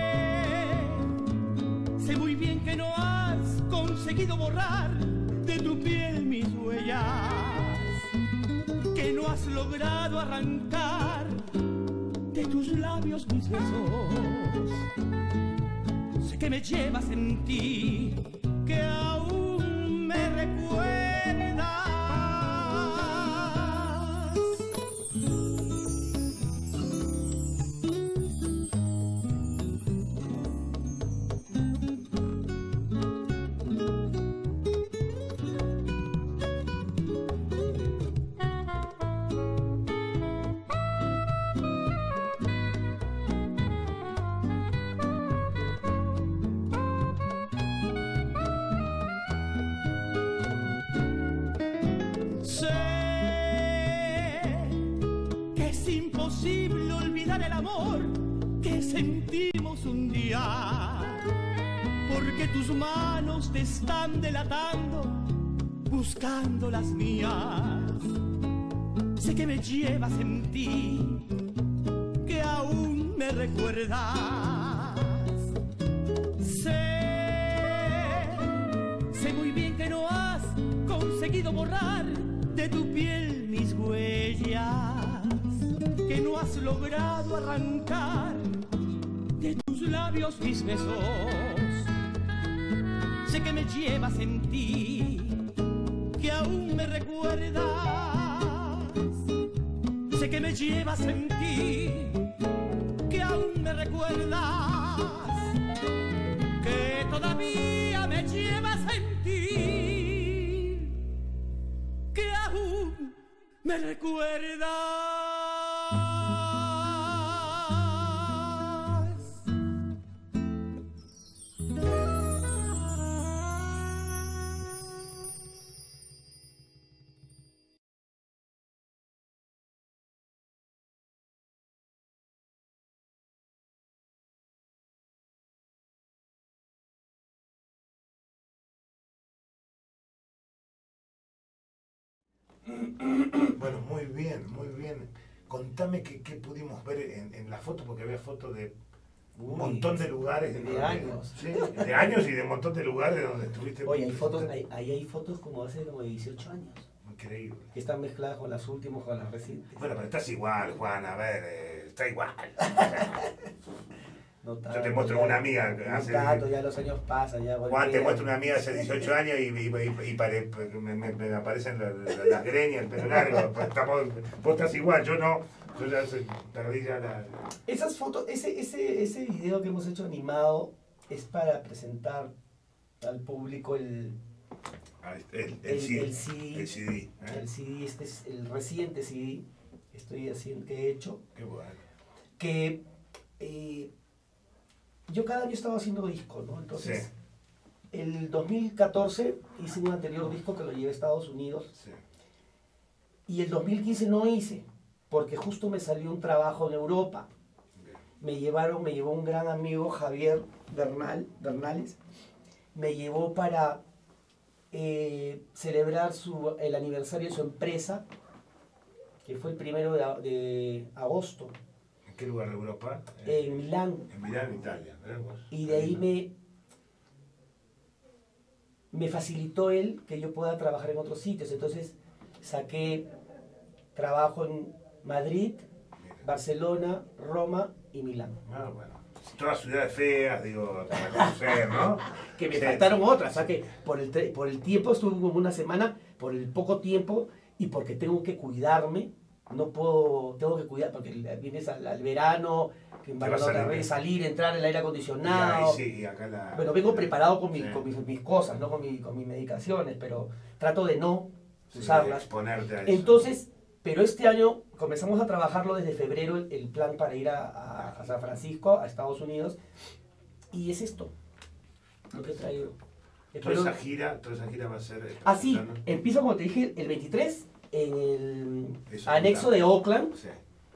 sé muy bien que no has conseguido borrar de tu piel mis huellas, que no has logrado arrancar de tus labios mis besos. Sé que me llevas en ti, que aún me recuerdas. Sé que es imposible olvidar el amor que sentimos un día, porque tus manos te están delatando, buscando las mías. Sé que me llevas en ti, que aún me recuerdas. Sé, sé muy bien que no has conseguido borrar de tu piel mis huellas, que no has logrado arrancar de tus labios mis besos. Sé que me llevas en ti, que aún me recuerdas. Sé que me llevas en ti, que aún me recuerdas, que todavía me llevas en ti, que aún me recuerdas. Bueno, muy bien, muy bien. Contame qué, qué pudimos ver en, en la foto, porque había fotos de un Uy, montón de lugares. de donde- años. Sí, de años y de un montón de lugares donde estuviste. Oye, hay fotos, hay- ahí hay fotos como hace como dieciocho años, Increíble. que están mezcladas con las últimas, con las recientes. Bueno, pero estás igual, Juan, a ver, eh, está igual. No Yo tanto, te muestro ya- una amiga que no hace- tanto, ya los años pasan, ya Juan, te golpea. muestro una amiga hace dieciocho años y, y, y- y pare- me, me- me aparecen las, las- las greñas, el pelo largo. Pues estamos, vos estás igual, yo no. Yo ya se- perdí ya la... Esas fotos, ese, ese, ese video que hemos hecho animado es para presentar al público el, ah, El, el, el, C D. el C D, El C D. ¿eh? el C D, este es el reciente C D que estoy haciendo, que he hecho, Qué bueno. que eh, yo cada año estaba haciendo discos, ¿no? Entonces, Sí. el dos mil catorce hice un anterior disco que lo llevé a Estados Unidos Sí. y el dos mil quince no hice, porque justo me salió un trabajo en Europa. Bien. Me llevaron, me llevó un gran amigo, Javier Bernal, Bernales, me llevó para eh, celebrar su, el aniversario de su empresa, que fue el primero de, a- de agosto, ¿En qué lugar de Europa? Eh, en Milán. En Milán, Italia. ¿verdad vos? Y de ahí me, me facilitó él que yo pueda trabajar en otros sitios. Entonces saqué trabajo en Madrid, Mira. Barcelona, Roma y Milán. Ah, bueno. Todas ciudades feas, digo, para conocer, ¿no? Que me Sí. faltaron otras, o sea que por el, tre- por el tiempo estuve como una semana, por el poco tiempo y porque tengo que cuidarme, no puedo, tengo que cuidar, porque vienes al, al verano, que en Te vas a Barcelona, salir. salir, entrar, el aire Y ahí acondicionado. sí, y acá la... Bueno, vengo preparado con, mi- Sí. con mis, mis cosas, ¿no? con, mi- con mis medicaciones, pero trato de no Sí, usarlas. exponerte a eso. Entonces, pero este año comenzamos a trabajarlo desde febrero, el, el plan para ir a, a- a San Francisco, a Estados Unidos, y es esto, lo que he traído. Toda Espero- esa gira, toda esa gira va a ser... eh, Ah, sí, presentando- empiezo como te dije el veintitrés en el Eso, anexo de Oakland, Sí,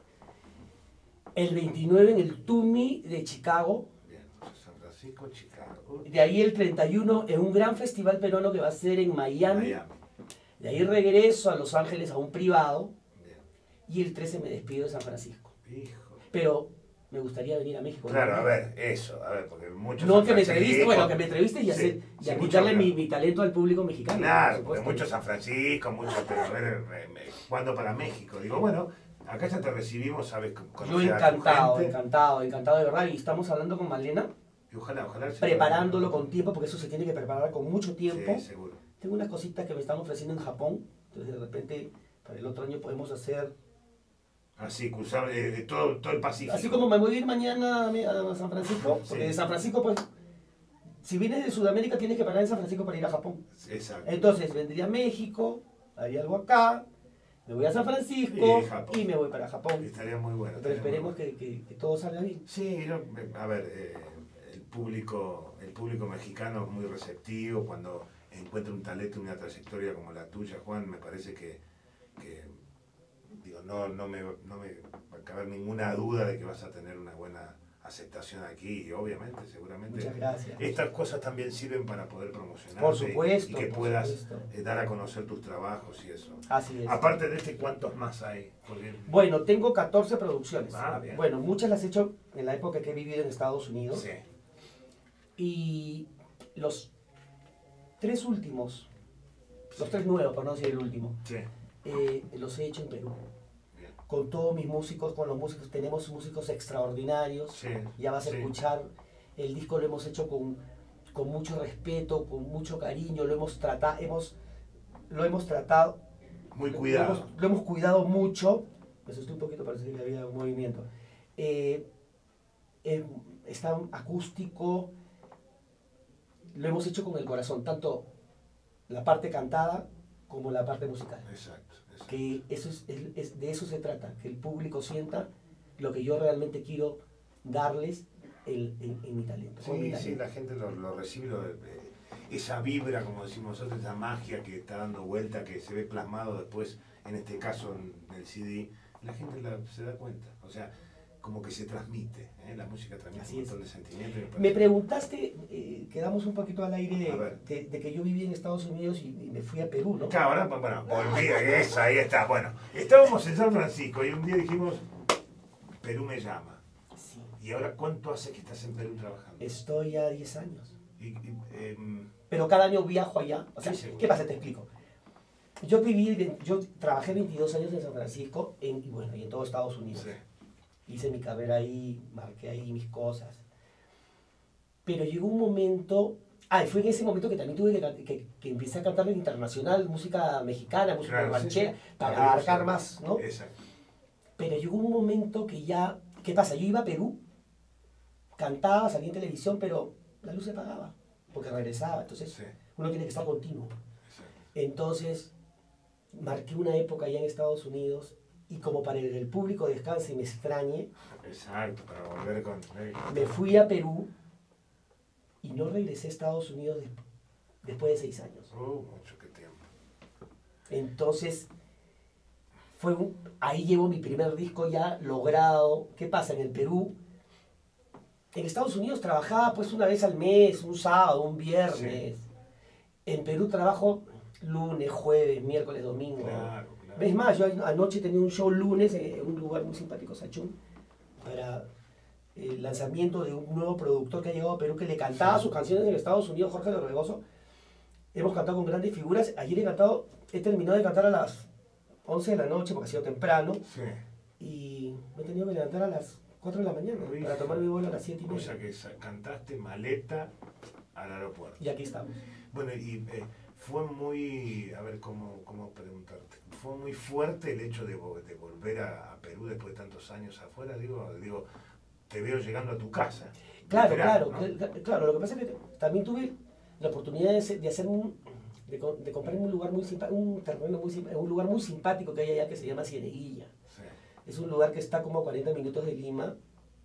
el veintinueve en el Tumi de Chicago, bien. San Francisco, Chicago, de ahí el treinta y uno en un gran festival peruano que va a ser en Miami, Miami. de ahí regreso a Los Ángeles a un privado Bien. y el trece me despido de San Francisco. Hijo. Pero me gustaría venir a México. Claro, ¿no? a ver, eso, a ver, porque muchos... No que me San entreviste, Francisco- bueno, que me entreviste y, Sí, hacer, y sí, aplicarle mucho, mi, mi talento al público mexicano. Claro, por porque supuesto. mucho San Francisco, mucho, pero a ver, eh, eh, ¿cuándo para México? Digo, bueno, acá ya te recibimos, sabes, Yo conocer a tu encantado, gente, encantado, encantado de verdad. Y estamos hablando con Malena, y ojalá, ojalá... se- preparándolo con tiempo, porque eso se tiene que preparar con mucho tiempo. Sí, seguro. tengo unas cositas que me están ofreciendo en Japón, entonces de repente para el otro año podemos hacer... Así, cruzar eh, de todo, todo el Pacífico. Así como me voy a ir mañana a, a San Francisco, porque Sí. de San Francisco, pues, si vienes de Sudamérica tienes que parar en San Francisco para ir a Japón. Exacto. Entonces vendría a México, haría algo acá, me voy a San Francisco Y Japón. y me voy para Japón. Estaría muy bueno. Pero estaría muy esperemos bueno. que, que, que todo salga bien. Sí, no, a ver, eh, el público, el público mexicano es muy receptivo cuando encuentra un talento, una trayectoria como la tuya, Juan. Me parece que, que digo, no, no me, no me va a caber ninguna duda de que vas a tener una buena aceptación aquí y obviamente, seguramente. Muchas gracias. Estas cosas también sirven para poder promocionar Por supuesto, y que por puedas supuesto. eh, dar a conocer tus trabajos y eso. Así es. Aparte de este, ¿cuántos más hay? Porque, Bueno, tengo catorce producciones. Ah, bien. Bueno, muchas las he hecho en la época que he vivido en Estados Unidos. sí, Y los tres últimos, los tres nuevos, por no decir el último, sí, eh, los he hecho en Perú. bien. Con todos mis músicos, con los músicos, tenemos músicos extraordinarios. Sí, Ya vas a sí. escuchar, el disco lo hemos hecho con, con mucho respeto, con mucho cariño, lo hemos tratado, hemos, lo hemos tratado, Muy lo cuidado. hemos, lo hemos cuidado mucho. Pues estoy un poquito para decir que había un movimiento. Eh, eh, está acústico, lo hemos hecho con el corazón, tanto la parte cantada como la parte musical. Exacto, exacto. Que eso es, es- es- de eso se trata, que el público sienta lo que yo realmente quiero darles el- en, en mi talento. con mi Sí, sí, talento. la gente lo, lo recibe, lo- eh, esa vibra, como decimos nosotros, esa magia que está dando vuelta, que se ve plasmado después, en este caso en el C D, la gente la- se da cuenta. O sea, como que se transmite, ¿eh? La música transmite Así un es. montón de sentimientos. y me Me parece- preguntaste, eh, quedamos un poquito al aire A ver. de, de- de que yo viví en Estados Unidos y, y me fui a Perú, ¿no? Claro, ahora, pues, bueno, volví, eso, ahí está. Bueno, estábamos en San Francisco y un día dijimos, Perú me llama. Sí. ¿Y ahora cuánto hace que estás en Perú trabajando? Estoy a diez años. Y, y, em, Pero cada año viajo allá. O sea, Sí, seguro. ¿qué pasa? Te explico. Yo viví, yo trabajé veintidós años en San Francisco en, y bueno, y en todo Estados Unidos. sí, Hice mi carrera ahí, marqué ahí mis cosas. Pero llegó un momento, ah, y fue en ese momento que también tuve que, can- que, que empecé a cantar en internacional, música mexicana, música Claro, sí, ranchera, sí. para Abrimos, abarcar sí. más, ¿no? Exacto. Pero llegó un momento que ya, ¿qué pasa? Yo iba a Perú, cantaba, salía en televisión, pero la luz se apagaba, porque regresaba, entonces Sí, uno tiene que estar continuo. exacto. Entonces, marqué una época allá en Estados Unidos, y como para que el público descanse y me extrañe, Exacto, para volver con... eh, me fui a Perú y no regresé a Estados Unidos des- después de seis años. Uh, mucho que tiempo. Entonces, fue un- ahí llevo mi primer disco ya logrado. ¿Qué pasa? En el Perú, en Estados Unidos trabajaba pues una vez al mes, un sábado, un viernes. En Perú trabajo lunes, jueves, miércoles, domingo. Claro, claro. Es más, yo anoche tenía un show lunes en un lugar muy simpático, Sachún, para el lanzamiento de un nuevo productor que ha llegado a Perú que le cantaba sus canciones en Estados Unidos, Jorge Lorregoso. Hemos cantado con grandes figuras. Ayer he cantado, he terminado de cantar a las once de la noche porque ha sido temprano Sí. y me he tenido que levantar a las cuatro de la mañana Uy. para tomar mi vuelo a las siete y O sea media. que sa- cantaste maleta al aeropuerto. Y aquí estamos. Bueno, y eh, fue muy, a ver cómo, cómo preguntarte, fue muy fuerte el hecho de, vo- de volver a, a Perú después de tantos años afuera, digo, digo, te veo llegando a tu casa. Claro, literal, claro, ¿no? cl- claro. Lo que pasa es que también tuve la oportunidad de, hacer- de hacer un, de, co- de comprar un lugar muy simpa- un terreno muy simpa- un lugar muy simpático que hay allá que se llama Cieneguilla. Sí. Es un lugar que está como a cuarenta minutos de Lima,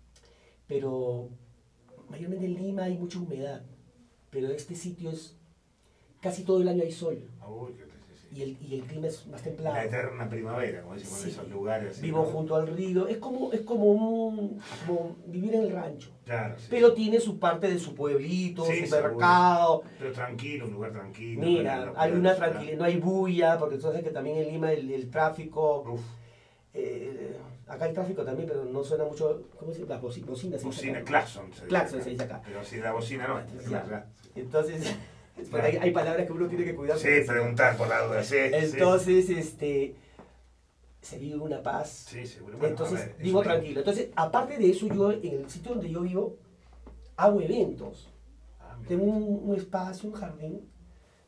pero mayormente en Lima hay mucha humedad. Pero este sitio es casi todo el año hay sol Uy, qué- sí, sí. y el, y el clima es más templado. La eterna primavera, como decimos Sí. en esos lugares. así, Vivo ¿no? junto al río, es como, es como, un, como vivir en el rancho. Claro, sí. Pero tiene su parte de su pueblito, Sí, su seguro. mercado. Pero tranquilo, un lugar tranquilo. Mira, no- no hay puedes- una tranquilidad, no hay bulla, porque tú sabes que también en Lima el, el tráfico, Uf, eh, acá hay tráfico también, pero no suena mucho, ¿cómo se dice? Las boci- bocinas. se dice bocina, acá. claxon. se dice Claxon acá. se dice acá. Pero si la bocina no es. Ya. claro. Entonces, porque hay, hay palabras que uno tiene que cuidar. Sí, preguntar por la duda, sí. Entonces, este, se vive una paz. Sí, sí, seguro. Bueno, Entonces, a ver, vivo eso- tranquilo. Entonces, aparte de eso, yo en el sitio donde yo vivo, hago eventos. Ah, mira. Tengo un, un espacio, un jardín,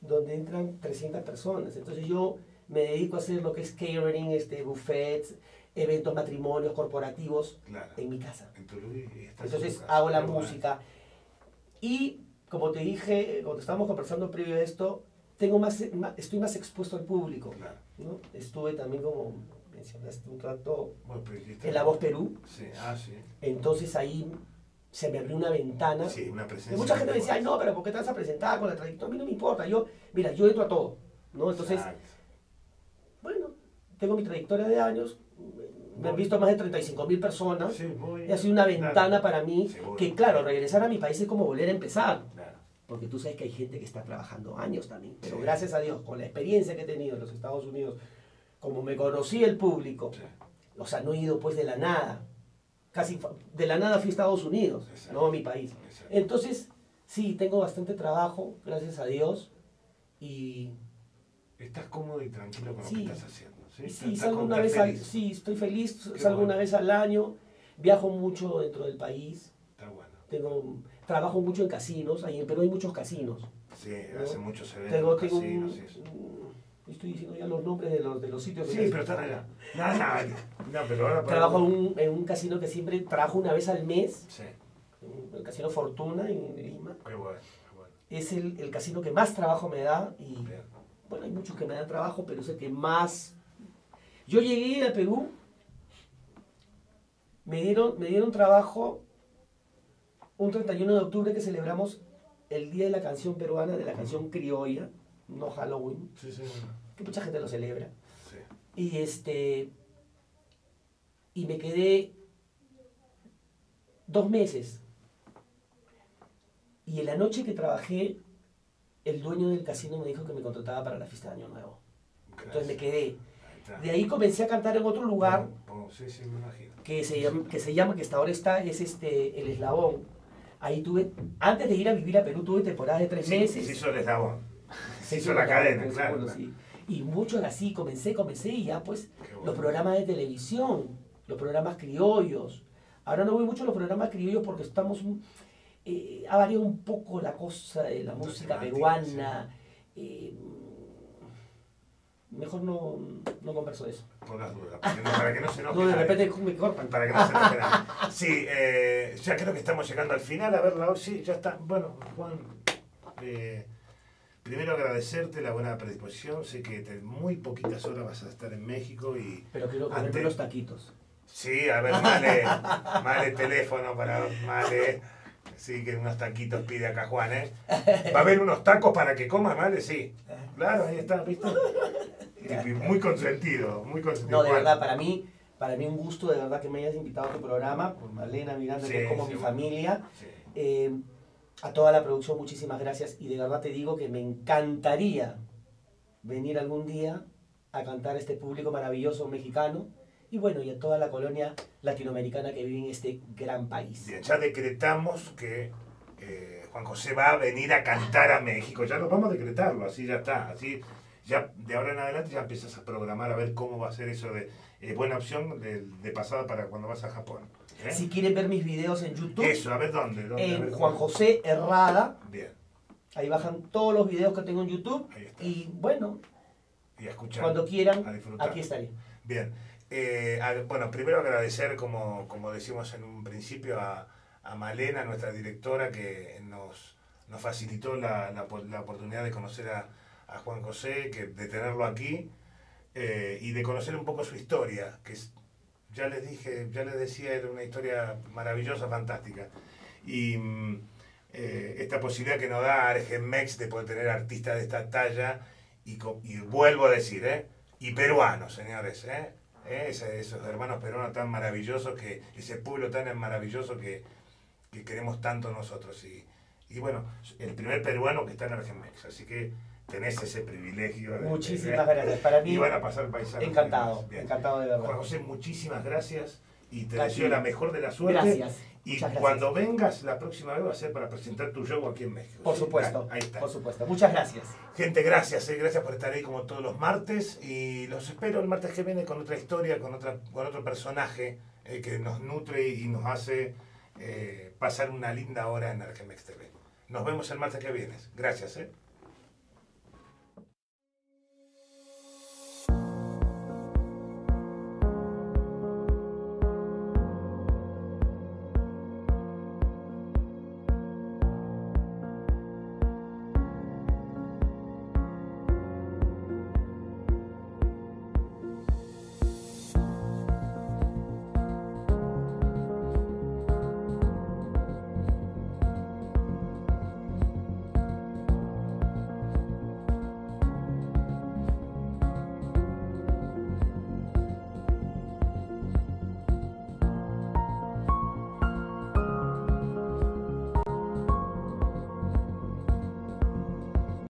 donde entran trescientas personas. Entonces yo me dedico a hacer lo que es catering, este, buffets, eventos, matrimonios, corporativos, Claro. en mi casa. En tu lugar y estás en Entonces tu casa. hago la Qué bueno. música. Y como te dije, cuando estábamos conversando previo a esto, tengo más, más- estoy más expuesto al público, Claro. ¿no? Estuve también, como mencionaste un rato, Bueno, pero dijiste- en La Voz Perú. Sí, ah, sí. Entonces ahí se me abrió una ventana. Sí, una presencia. Y mucha gente me decía, ay fuerte. no, pero ¿por qué te vas a presentar con la trayectoria? A mí no me importa, yo, mira, yo entro a todo, ¿no? Entonces, Exacto. bueno, tengo mi trayectoria de años, me han Voy. visto más de treinta y cinco mil personas, Sí, voy. y ha sido una ventana Claro. para mí, Seguro. que claro, regresar a mi país es como volver a empezar, Claro. porque tú sabes que hay gente que está trabajando años también, pero Sí. gracias a Dios, con la experiencia que he tenido en los Estados Unidos, como me conocí el público, Sí. o sea, no he ido pues de la nada, casi fa- de la nada fui a Estados Unidos, Exacto. no a mi país. Exacto. Entonces, sí, tengo bastante trabajo, gracias a Dios, y, Estás cómodo y tranquilo con lo Sí. que estás haciendo. Sí, y sí, Estás salgo como una que vez al, feliz. sí, estoy feliz, Qué salgo bueno. una vez al año, viajo mucho dentro del país, Está bueno. tengo, trabajo mucho en casinos, ahí en Perú hay muchos casinos. Sí, ¿No? hace muchos eventos, Tengo, tengo un, casinos y eso. un- estoy diciendo ya los nombres de los, de los sitios. Sí, donde- pero está allá. No, no, no, pero ahora para- Trabajo en un, en un casino que siempre trabajo una vez al mes, Sí, en el Casino Fortuna en Lima. qué bueno, qué bueno. Es el, el casino que más trabajo me da y Bien. bueno, hay muchos que me dan trabajo, pero es el que más... Yo llegué a Perú, me dieron, me dieron trabajo un treinta y uno de octubre que celebramos el Día de la Canción Peruana, de la canción criolla, no Halloween, Sí, sí, que mucha gente lo celebra. sí. Y este y me quedé dos meses. Y en la noche que trabajé, el dueño del casino me dijo que me contrataba para la fiesta de Año Nuevo. Entonces me quedé. Ahí está. De ahí comencé a cantar en otro lugar Pongo- pongo- Sí, sí, me imagino. que se llama, que se llama, que hasta ahora está, es este El Eslabón. Ahí tuve, antes de ir a vivir a Perú, tuve temporadas de tres Sí, meses. se hizo el eslabón. Se hizo Sí, la cadena, pues, claro. bueno, claro. sí. Y muchos así, comencé, comencé y ya pues Qué bueno. los programas de televisión, los programas criollos. Ahora no voy mucho a los programas criollos porque estamos, eh, ha variado un poco la cosa de la La música temática, peruana. eh, mejor no, no converso de eso. Por las dudas, porque no- para que no se enoje No, de nadie. repente me cortan. Para que no se enoje nadie. Sí, eh, ya creo que estamos llegando al final. A ver, la sí, ya está. Bueno, Juan, eh, primero agradecerte la buena predisposición. Sé que en muy poquitas horas vas a estar en México y... Pero quiero comerme Ante- unos taquitos. Sí, a ver, male, male teléfono para male. Sí, que unos taquitos pide acá Juan, ¿eh? ¿Va a haber unos tacos para que comas, male? Sí. Claro, ahí está, ¿viste? Y muy consentido, muy consentido. No, de Juan. verdad, para mí, para mí un gusto de verdad que me hayas invitado a tu programa, por Marlena Miranda, Sí, que es como sí, mi bueno. familia. Sí. Eh, a toda la producción, muchísimas gracias. Y de verdad te digo que me encantaría venir algún día a cantar a este público maravilloso mexicano. Y bueno, y a toda la colonia latinoamericana que vive en este gran país. Bien, ya decretamos que eh, Juan José va a venir a cantar a México. Ya lo vamos a decretarlo, así ya está. Así ya de ahora en adelante ya empiezas a programar a ver cómo va a ser eso de eh, buena opción de, de pasada para cuando vas a Japón. ¿eh? Si quieren ver mis videos en YouTube, Eso, a ver dónde. dónde a en ver Juan cómo. José Herrada, Bien, ahí bajan todos los videos que tengo en YouTube. ahí está. Y bueno, Y a escuchar. cuando a quieran, disfrutar. aquí estaré. Bien. Eh, a- bueno, primero agradecer, como, como decimos en un principio, a, a Malena, nuestra directora, que nos, nos facilitó la, la, la oportunidad de conocer a, a Juan José, que, de tenerlo aquí eh, y de conocer un poco su historia, que es, ya les dije, ya les decía, era una historia maravillosa, fantástica. Y mm, eh, esta posibilidad que nos da Argenmex de poder tener artistas de esta talla, y, co- y vuelvo a decir, ¿eh? Y peruanos, señores, ¿eh? ¿Eh? Ese- esos hermanos peruanos tan maravillosos, que ese pueblo tan maravilloso que, que queremos tanto nosotros. Y, y bueno, el primer peruano que está en Argenmex, así que tenés ese privilegio. De, Muchísimas de- gracias. Para mí, Y van a pasar paisanos. encantado, Bien. encantado de verdad. Juan José, muchísimas gracias y te Gracias. deseo la mejor de la suerte. Gracias. Y Muchas gracias. cuando vengas la próxima vez va a ser para presentar tu show aquí en México. Por ¿sí? supuesto, Ahí está. por supuesto. Muchas gracias. Gente, gracias, eh, gracias por estar ahí como todos los martes y los espero el martes que viene con otra historia, con, otra, con otro personaje eh, que nos nutre y nos hace eh, pasar una linda hora en Argemex T V. Nos vemos el martes que viene. Gracias. Eh.